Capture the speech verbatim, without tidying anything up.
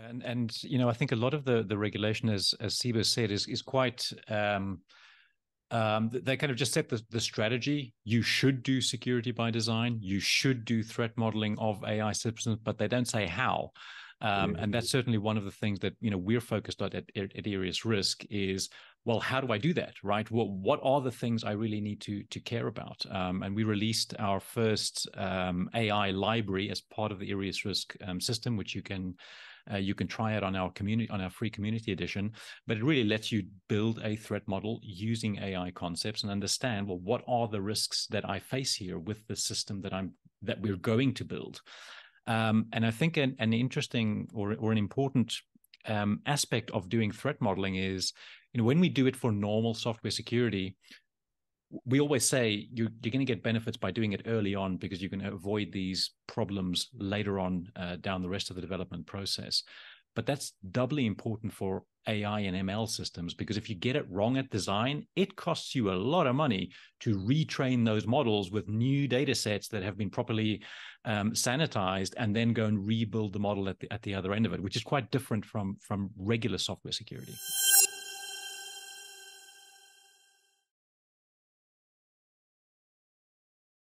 And and you know, I think a lot of the the regulation, as as Siba said, is is quite um, um, they kind of just set the, the strategy. You should do security by design. You should do threat modeling of A I systems, but they don't say how. Um, and Mhm. that's certainly one of the things that you know we're focused on at, at, at Arius Risk is, well, how do I do that, right? What what are the things I really need to to care about? Um, and we released our first um, A I library as part of the Arius Risk um, system, which you can uh, you can try it on our community on our free community edition. But it really lets you build a threat model using A I concepts and understand, well, what are the risks that I face here with the system that I'm that we're going to build. Um, and I think an, an interesting or, or an important um, aspect of doing threat modeling is, you know, when we do it for normal software security, we always say you, you're going to get benefits by doing it early on because you can avoid these problems later on uh, down the rest of the development process. But that's doubly important for A I and M L systems because if you get it wrong at design, it costs you a lot of money to retrain those models with new data sets that have been properly um, sanitized and then go and rebuild the model at the, at the other end of it, which is quite different from, from regular software security.